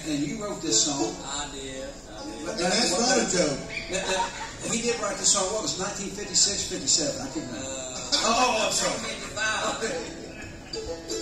and you wrote this song. I did. But And that's not a joke. He did write this song. What was it, 1956, 57? I can't remember. I'm sorry. 55.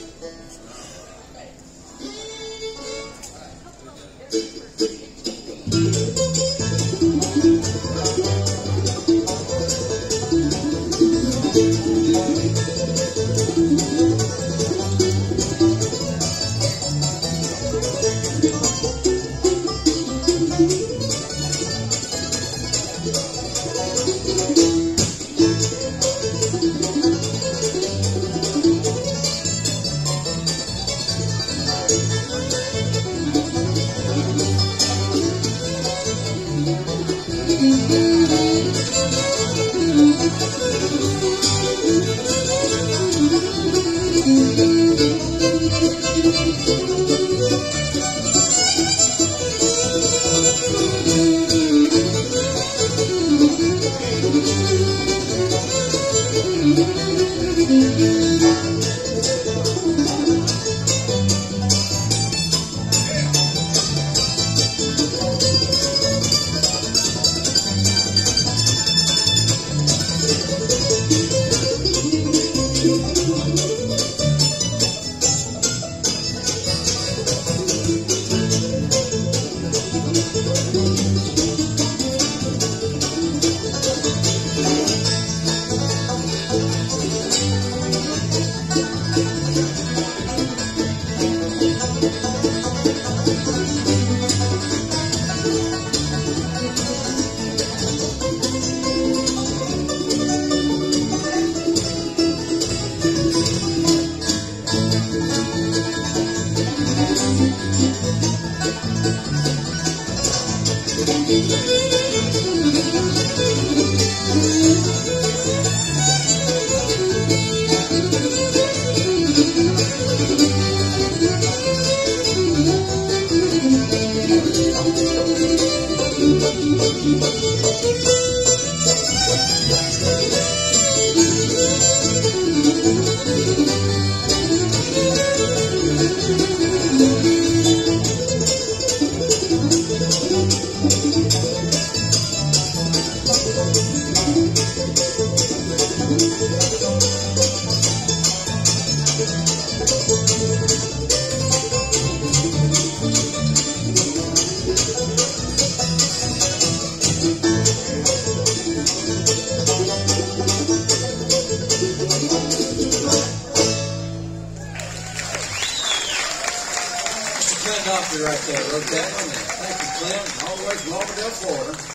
Clint Doctor right there wrote that one. Thank you, Clint. All the way from Lauderdale, Florida.